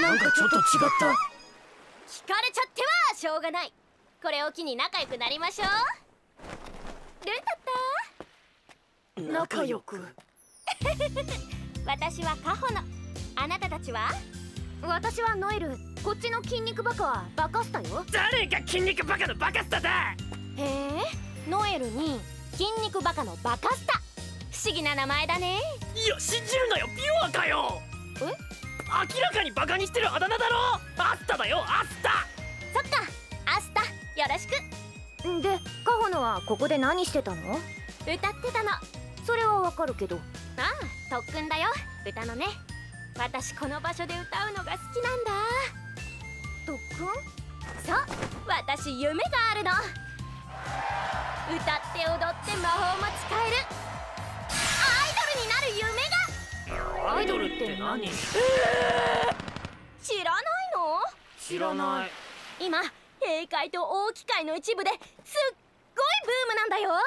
なんかちょっと違った。 聞かれちゃってはしょうがない。これを機に仲良くなりましょう。ルンタッタ仲良く私はカホノ。あなたたちは？ 私はノエル。こっちの筋肉バカはバカスタよ。 誰が筋肉バカのバカスタだ。 へえ、ノエルに筋肉バカのバカスタ。不思議な名前だね。 いや、信じるなよ、ピュアかよ。明らかにバカにしてるあだ名だろ。アスタだよ、アスタ。 そっか、アスタ、よろしく。 で、カホノはここで何してたの？ 歌ってたの。 それはわかるけど。 ああ、特訓だよ、歌のね。私この場所で歌うのが好きなんだ。 特訓？ そう、私夢があるの。歌って踊って魔法も使えるアイドルになる夢が。 アイドルって何？ 知らないの？ 知らない。 今、閉会と大機械の一部ですっごいブームなんだよ。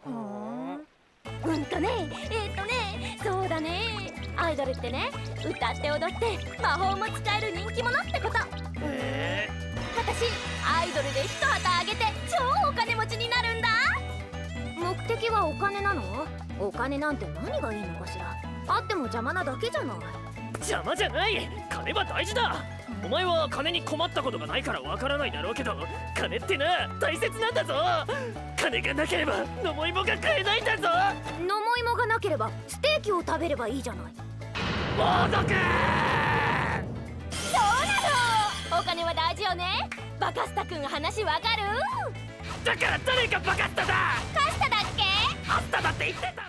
そうだね。アイドルってね、歌って踊って魔法も使える人気者ってこと。私、アイドルで一旗あげて超お金持ちになるんだ。 目的はお金なの？お金なんて何がいいのかしら。あっても邪魔なだけじゃない。 邪魔じゃない。金は大事だ。お前は金に困ったことがないからわからないだろうけど、金ってな、大切なんだぞ。金がなければのも芋が買えないんだぞ。 のも芋がなければステーキを食べればいいじゃない。 猛毒。 そうなの。お金は大事よね。バカスタ君、話わかる？ だから誰がバカスタだ。 カスタだっけ？ アスタだって言ってた。